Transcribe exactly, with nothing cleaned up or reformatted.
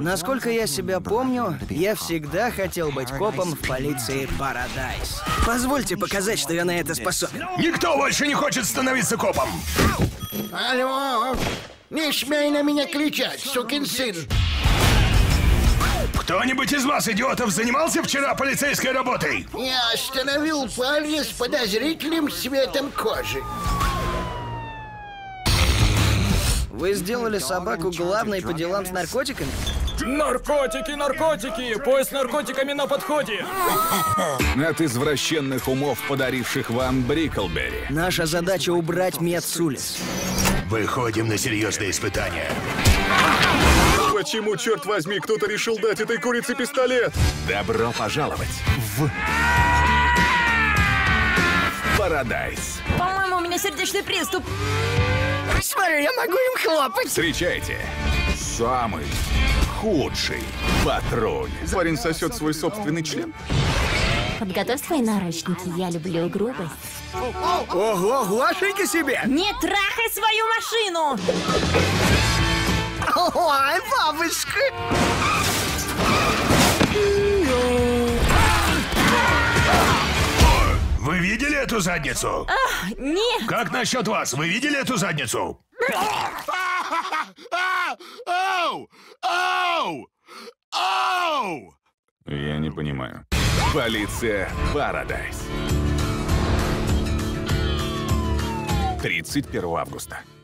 Насколько я себя помню, я всегда хотел быть копом в полиции Парадайз. Позвольте показать, что я на это способен. Никто больше не хочет становиться копом! Алло! Не смей на меня кричать, сукин сын! Кто-нибудь из вас, идиотов, занимался вчера полицейской работой? Я остановил парня с подозрительным цветом кожи. Вы сделали собаку главной по делам с наркотиками? Наркотики, наркотики! Поезд с наркотиками на подходе! От извращенных умов, подаривших вам Бриклберри. Наша задача убрать мед с улиц. Выходим на серьезные испытания. Почему, черт возьми, кто-то решил дать этой курице пистолет? Добро пожаловать в Парадайз. По-моему, у меня сердечный приступ. Смотри, я могу им хлопать. Встречайте, самый худший патруль. Парень сосет свой собственный член. Подготовь свои наручники, я люблю грубость. Ого, глашите себе! Не трахай свою машину! Ой, бабушка! Вы видели эту задницу? Ах, нет! Как насчет вас? Вы видели эту задницу? Оу! Оу! Оу! Я не понимаю. Полиция Парадайз. тридцать первого августа.